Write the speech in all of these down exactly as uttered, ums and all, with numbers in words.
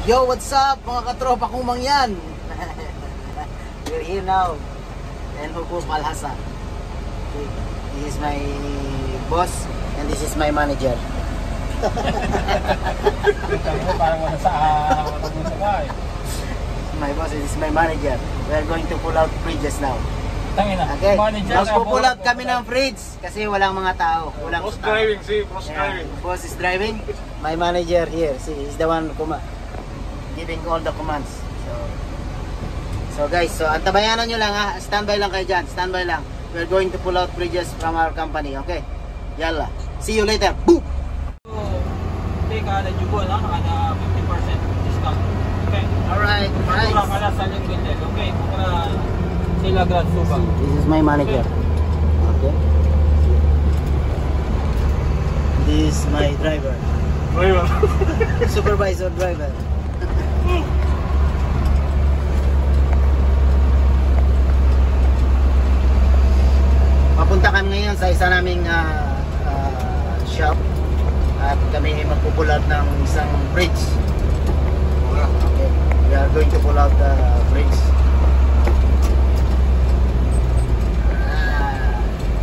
Yo, what's up mga katropa kong mangyan? We're here now in Hukuk Al Hassan. This is my boss and this is my manager. Parang wala sa bahay. My boss, this is my manager. We're going to pull out bridges now. Tangina. Okay, Manager, magpo-pull out kami ng fridge kasi walang mga tao. Walang Boss staff. driving, see, boss Yeah, driving. boss is driving. My manager here, see, he's the one kuma giving all the commands. So, so guys, so antabayanan nyo lang ha. Standby lang kayo dyan. Standby lang. We're going to pull out bridges from our company. Okay? Yalla. See you later. Boom! Take ada juga lah, ada fifty percent discount. Okay. Alright, price. Kurang ada saling beli. Okay. Kurang sila grad suka. This is my manager. Okay. This is my driver. Driver. Supervisor driver. Papunta kami ngayon sa isa naming uh, uh, shop at kami magpupull out ng isang bridge. Okay. We are going to pull out the bridge. Ah.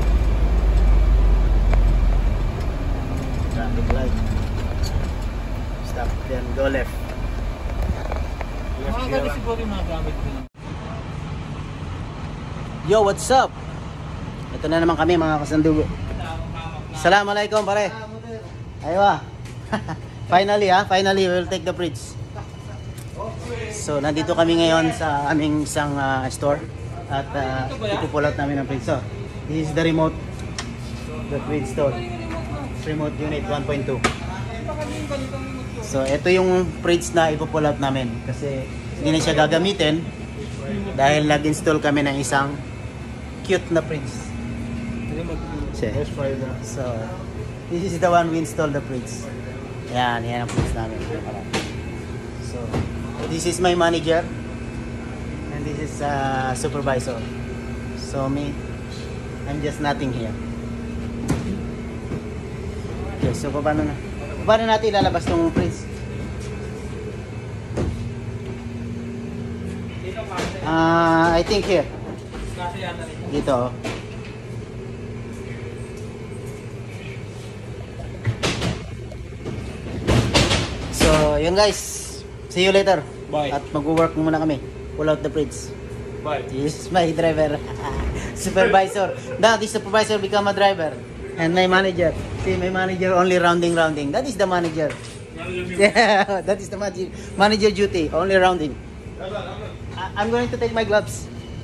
Traffic light. Stop, then go left. Mga gabi siguro yung mga gamit ko. Yo, what's up? Ito na naman kami mga kasandugo. Assalamualaikum pare. Aywa. Finally ha, finally we will take the bridge. So nandito kami ngayon sa aming isang uh, store at uh, ipupulat namin ang bridge. So this is the remote, the bridge store. Remote unit one point two. So ito yung bridge na ipupulat namin kasi hindi na siya gagamitin dahil nag-install kami ng isang cute na bridge. So this is the one we installed the bridge. Yan, yan ang bridge namin. So this is my manager and this is uh, supervisor. So me, I'm just nothing here. Okay, so paano na? Paano natin ilalabas tong bridge? Uh, I think here. Dito. So, yun guys. See you later. Bye. At mag-work muna kami. Pull out the bridge. Bye. This is my driver. Supervisor. Now, this supervisor become a driver. And my manager. See, my manager only rounding, rounding. That is the manager. Yeah, that is the manager, manager duty. Only rounding. I- I'm going to take my gloves.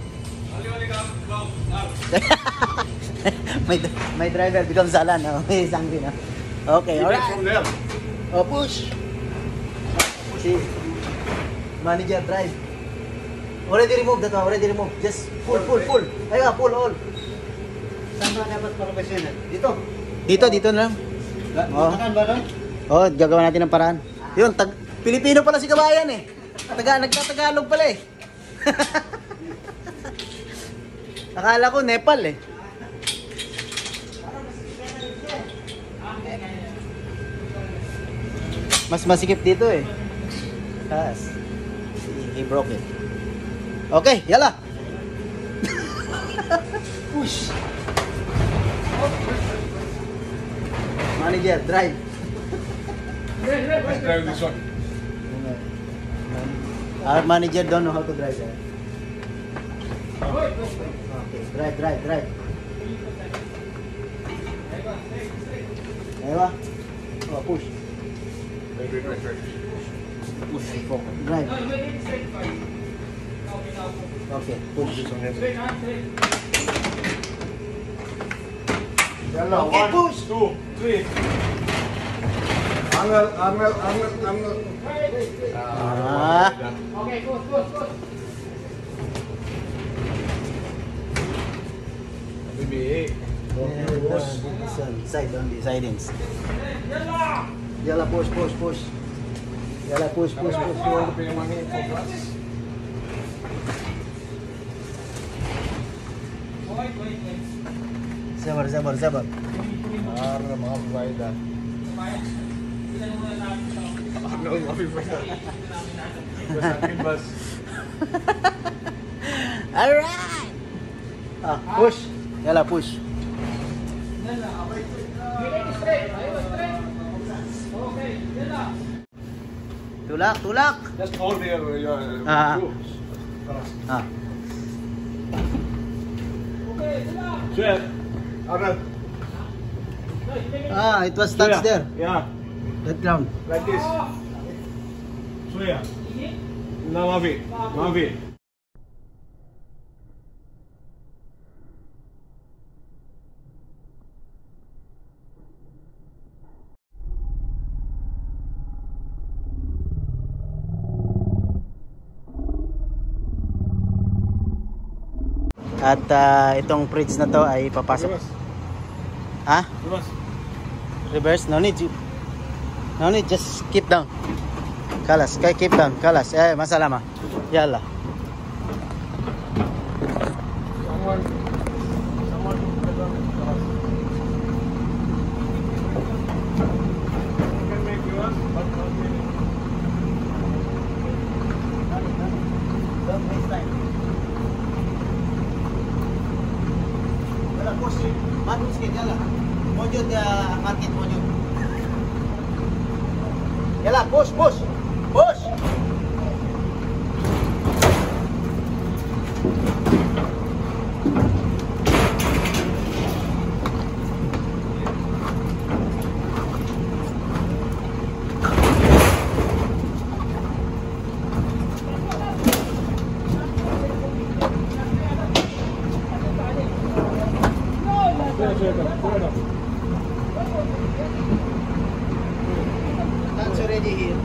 my, my driver becomes Alan. No? He's angry now. Okay, alright. Oh, push. See, manager drive. Already remove that one. Already remove. Just pull, pull, pull. Ayun, pull all. Saan ba dapat professional? Dito. Dito, dito na lang. Oh. Oh, gagawa natin ng paraan. Yun, tag Pilipino pala si kabayan eh. Taga nagtatagalog pala eh. Akala ko Nepal eh. Mas masikip dito eh. Yes. He broke it. Okay, yala. Push. Manager, drive. Let's drive this one. Our manager don't know how to drive. Eh? Okay, drive, drive, drive. Aywa. Oh, push. Wait, wait, wait, wait. Push, focus. Drive. Okay, push. This one here. Okay, One, push. two, three. Angle, angle, angle, angle. Ah. Okay, push, push, push. Baby, Yeah, push. Side on the sidings. Yalla, push, push, push. Yalla, push, push, push. Sabar, sabar, sabar. Ah, mga babae dyan. No, Mafi first. First akin bus. Alright! Ah, push. Yala, push. Tulak, tulak. Just hold the other way. Ah. Ah. Jet. Arnold. Ah, it was touched there. Yeah. That ground. Like this. Swaya. Now Mafi. Mafi. At ah, itong bridge na to ay papasok. Reverse. Ha? Reverse. Reverse? No need. No need. Just keep down. Kalas. Kay keep down. Kalas. Eh, masalama. Yalla. Someone. Someone to put on the cross. You can make yours, but not really. Don't waste time. Yalla, push. Push ke yalla. Mojud uh, market mojud. Yalla, push, push. Push. That's already here.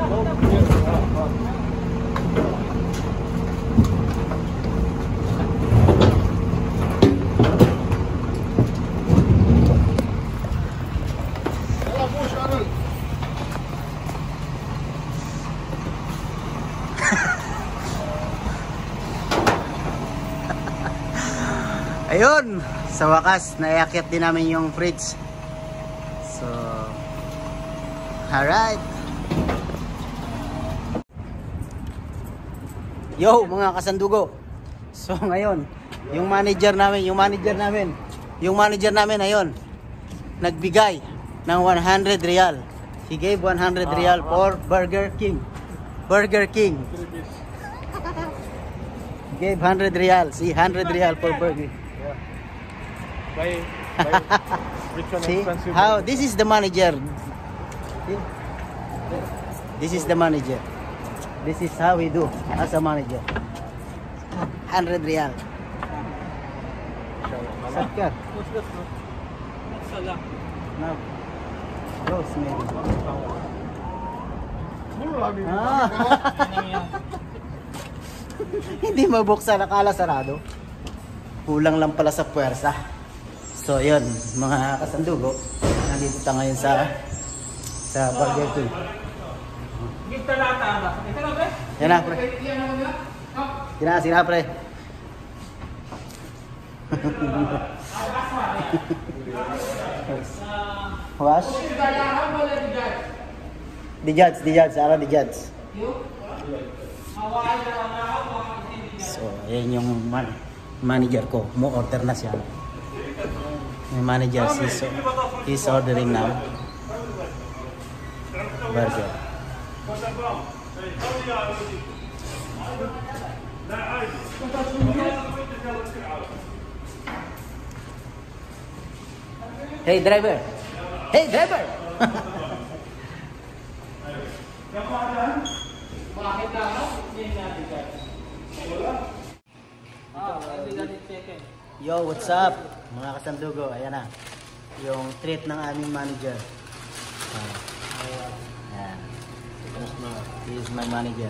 Ayun, sa wakas naiakyat din namin yung fridge. So, alright. Yo, mga kasandugo. So ngayon, yung manager namin, yung manager namin, yung manager namin ayun, nagbigay ng one hundred real. He gave one hundred real for Burger King. Burger King. Gave one hundred real. See, one hundred real for Burger. Buy, buy rich and See expensive. how this is the manager. See? This is the manager. This is how we do as a manager. one hundred real. Sakar. What's this? Salah. Now. Rosemary. Mura ni. Ah. Hindi mabuksan, nakala sarado. Kulang lang pala sa puwersa. So yun, mga kasandugo, nandito tayo ngayon sa sa Burger King. Give talata ba? Ito na ba? Yan na, pre. Yan na, sina, pre. Wash? The judge, the judge, ara the judge. So, ayan yung man manager ko. Mo-order na siya. May manager, he's, he's ordering now. Burger. Hey driver! Hey driver! Yo, what's up? Mga kasandugo, ayan na. Yung treat ng aming manager. Uh, ayan. He is my manager.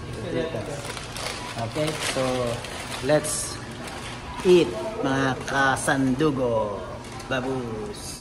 Okay, so let's eat mga kasandugo. Babus.